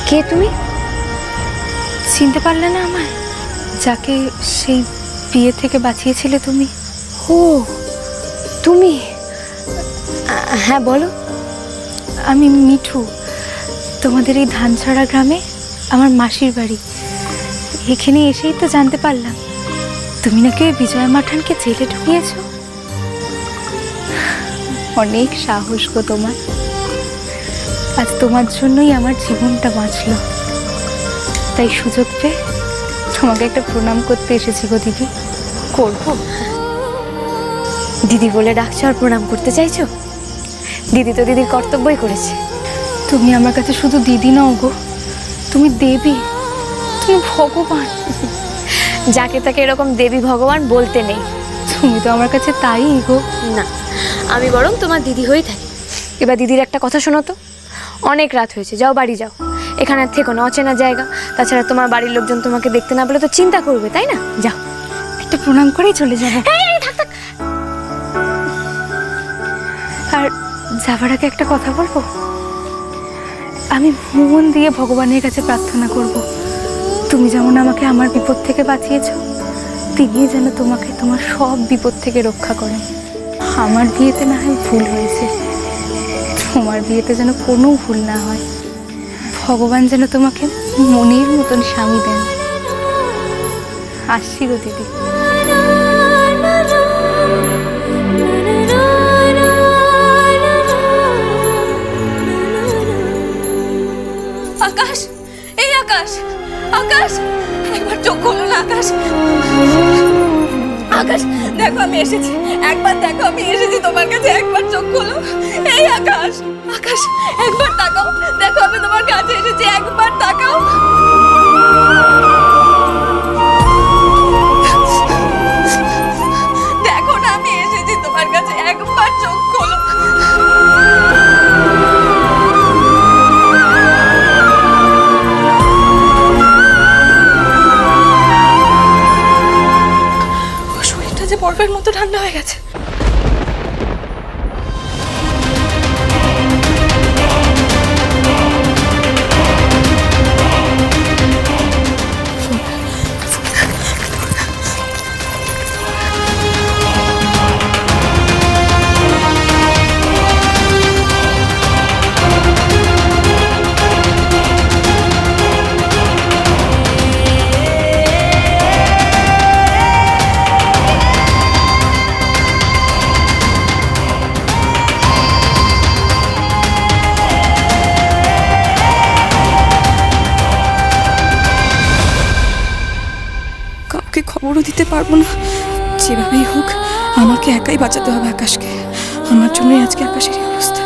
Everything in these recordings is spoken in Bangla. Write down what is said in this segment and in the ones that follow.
কে তুমি? চিনতে পারলে না আমায়? যাকে সেই বিয়ে থেকে বাঁচিয়েছিলে তুমি। ও তুমি? হ্যাঁ বলো। আমি মিঠু, তোমাদের এই ধানছড়া গ্রামে আমার মাসির বাড়ি। এখানে এসেই তো জানতে পারলাম তুমি নাকি ওই বিজয়া মাঠানকে জেলে ঢুকিয়েছ। অনেক সাহস গো তোমার। আজ তোমার জন্যই আমার জীবনটা বাঁচল। তাই সুযোগ পেয়ে তোমাকে একটা প্রণাম করতে এসেছি গো দিদি। করবো? দিদি বলে ডাকছো আর প্রণাম করতে চাইছো? দিদি তো দিদির কর্তব্যই করেছে। তুমি আমার কাছে শুধু দিদি নও গো, তুমি দেবী, তুমি ভগবান। যাকে তাকে এরকম দেবী ভগবান বলতে নেই। তুমি তো আমার কাছে তাই গো। না, আমি বরং তোমার দিদি হয়েই থাকি। এবার দিদির একটা কথা শোনো তো। অনেক রাত হয়েছে, যাও বাড়ি যাও। এখানে থেকো না, অচেনা জায়গা। তাছাড়া তোমার বাড়ির লোকজন তোমাকে দেখতে না পেলে তো চিন্তা করবে, তাই না? যাও। একটা প্রণাম করেই চলে যাবো। আর যাবার আগে একটা কথা বলবো। আমি মন দিয়ে ভগবানের কাছে প্রার্থনা করব, তুমি যেমন আমাকে আমার বিপদ থেকে বাঁচিয়েছো, তিনি যেন তোমাকে তোমার সব বিপদ থেকে রক্ষা করেন। আমার বিয়েতে না হয় ভুল হয়েছে, তোমার বিয়েতে যেন কোনো ভুল না হয়। ভগবান যেন তোমাকে মনের মতন স্বামী দেন। আসছি গো দিদি। আকাশ, এই আকাশ, আকাশ, একবার চোখ খোলো না আকাশ। আকাশ দেখো আমি এসেছি, একবার দেখো আমি এসেছি তোমার কাছে, একবার চোখ খোলো। এই আকাশ, আকাশ একবার তাকাও, দেখো আমি তোমার কাছে এসেছি, একবার তাকাও। দেখো না আমি এসেছি তোমার কাছে, একবার চোখ খোলো। শরীরটা যে বরফের মতো ঠান্ডা হয়ে গেছে। খবরও দিতে পারবো না। যেভাবেই হোক আমাকে একাই বাঁচাতে হবে আকাশকে। আমার জন্যই আজকে আকাশের এই অবস্থা।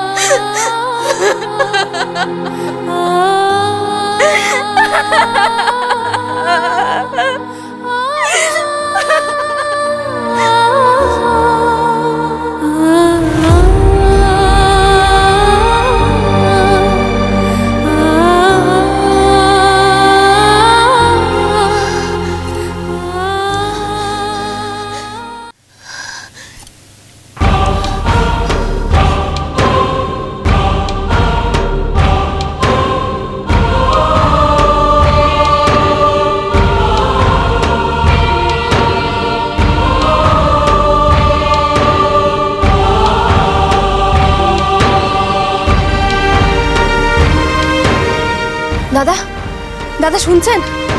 দাদা, দাদা শুনছেন?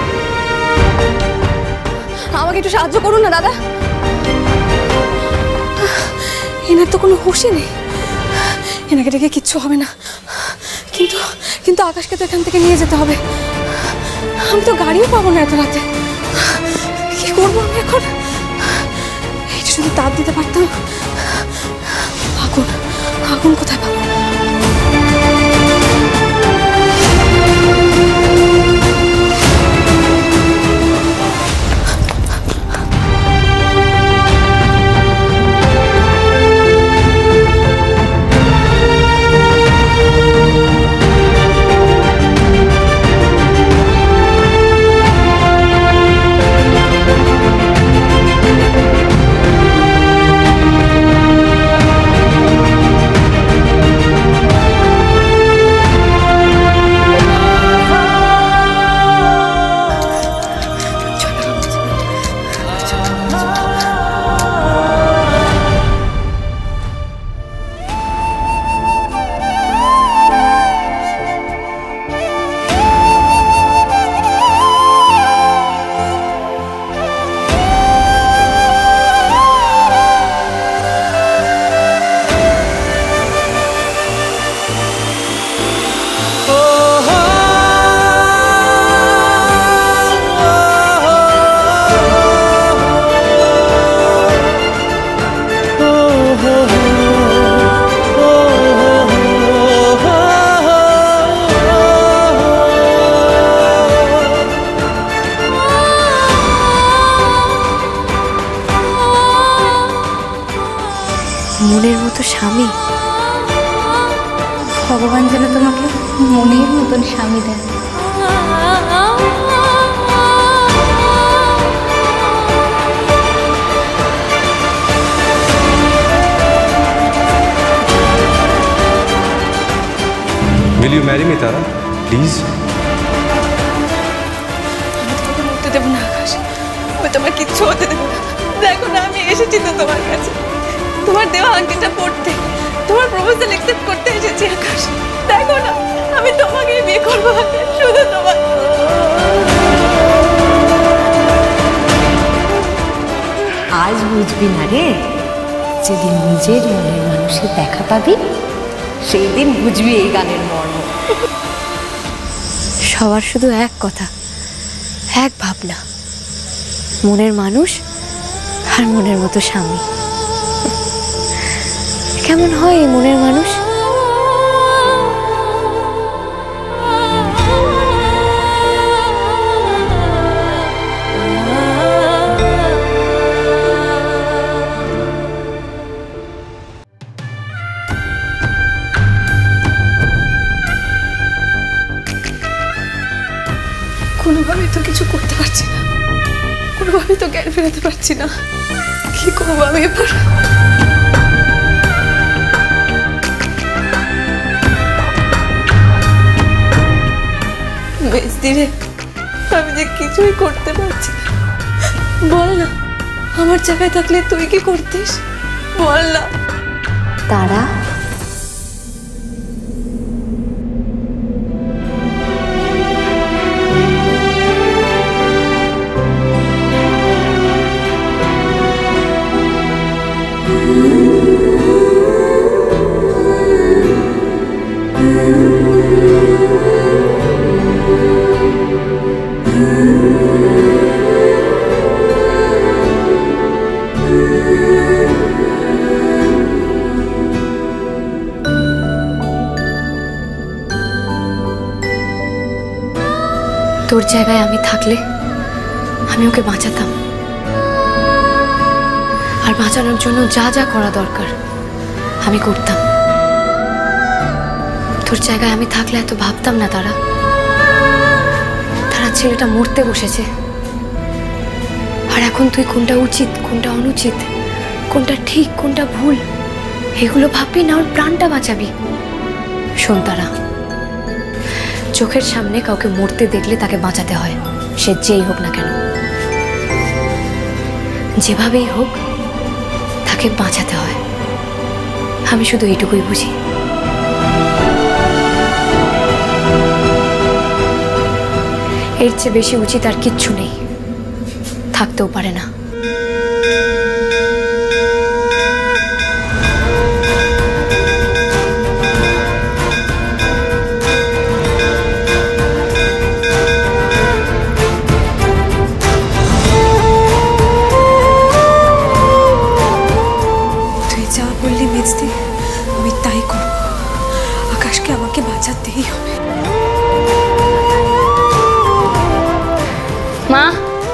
আমাকে একটু সাহায্য করুন না দাদা। এনার তো কোনো হুঁশই নেই, এনাকে ডেকে কিচ্ছু হবে না। কিন্তু কিন্তু আকাশকে তো এখান থেকে নিয়ে যেতে হবে। আমি তো গাড়িও পাবো না এত রাতে। কি করবো আমি এখন? এই শুধু তার দিতে পারতাম। আগুন, আগুন কোথায় পাবো? স্বামী। ভগবান যেন তোমাকে মনের মতন স্বামী দেন। Will you marry me, Tara? Please? আমি তোমাকে মরতে দেবো না আকাশ, আমি তোমার কিচ্ছু হতে দেবো না। দেখো না, আমি এসেছি তো তোমার কাছে, তোমার দেওয়া আংটিটা পড়তে, তোমার প্রপোজাল অ্যাকসেপ্ট করতে এসেছি আকাশ। দেখো না, আমি তোমাকেই বিয়ে করবো আকাশ, শুধু তোমার। আজ বুঝবি না রে, যেদিন নিজের মনের মানুষের দেখা পাবি সেই দিন বুঝবি এই গানের মর্ম। সবার শুধু এক কথা, এক ভাবনা, মনের মানুষ আর মনের মতো স্বামী। কেমন হয় এই মনের মানুষ? কোনোভাবেই তো কিছু করতে পারছি না, কোনোভাবেই তো জ্ঞান ফেরাতে পারছি না। কি করবো আমি এবার? মেজদি রে, আমি যে কিছুই করতে পারছি না। বল না, আমার জায়গায় থাকলে তুই কি করতিস? বল না। তারা তোর জায়গায় আমি থাকলে আমি ওকে বাঁচাতাম, আর বাঁচানোর জন্য যা যা করা দরকার আমি করতাম। তোর জায়গায় আমি থাকলে এত ভাবতাম না। তারা ছেলেটা মরতে বসেছে, আর এখন তুই কোনটা উচিত কোনটা অনুচিত, কোনটা ঠিক কোনটা ভুল এগুলো ভাববি না, ওর প্রাণটা বাঁচাবি। শোন তারা, চোখের সামনে কাউকে মরতে দেখলে তাকে বাঁচাতে হয়, সে যেই হোক না কেন, যেভাবেই হোক তাকে বাঁচাতে হয়। আমি শুধু এইটুকুই বুঝি। এর চেয়ে বেশি উচিত আর কিচ্ছু নেই, থাকতেও পারে না। মেজদি, আমি তাই করব। আকাশকে আমাকে বাঁচাতেই হবে। মা,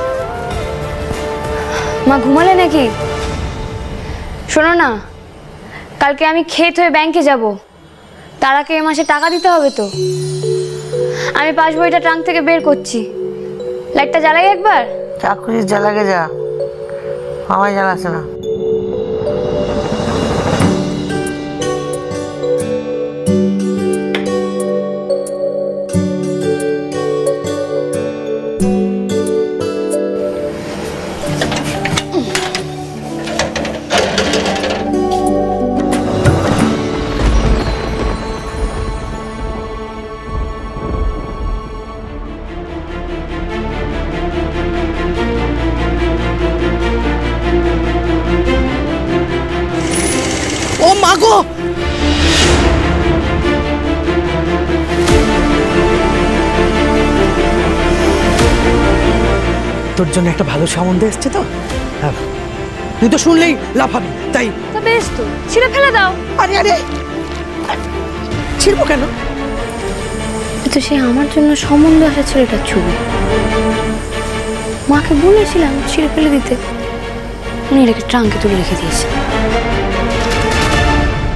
মা ঘুমালে নাকি? শোনো না, কালকে আমি ক্ষেত হয়ে ব্যাংকে যাব, তারাকে এ মাসে টাকা দিতে হবে তো। আমি পাসবইটা ট্রাঙ্ক থেকে বের করছি, লাইটটা জ্বালাই একবার। চাকুরি জ্বালাগে যা, আমায় জ্বালাছে না। ও মাগো, তোর জন্য একটা ভালো সম্বন্ধ এসছে তো। হ্যাঁ, তুই তো শুনলেই লাফাবি, তাই তা বেশ, তো ছিঁড়ে ফেলে দাও। আরে আরে, ছিড়বো কেন? তো সে আমার জন্য সম্বন্ধ আসা ছেলেটার ছবি, মাকে বলেছিলাম ছিঁড়ে ফেলে দিতে, উনি এটাকে ট্রাঙ্কে তুলে রেখে দিয়েছে।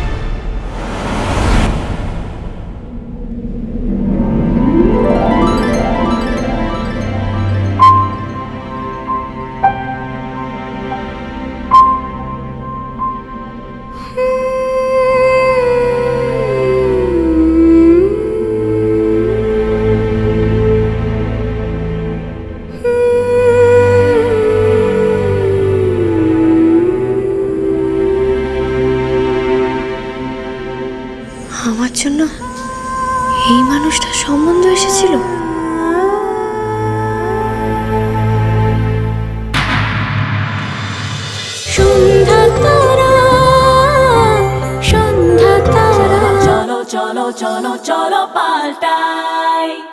এই মানুষটা সম্বন্ধ এসেছিল। সন্ধ্যা তারা, সন্ধ্যা তারা, চলো চলো চলো চলো পাল্টাই।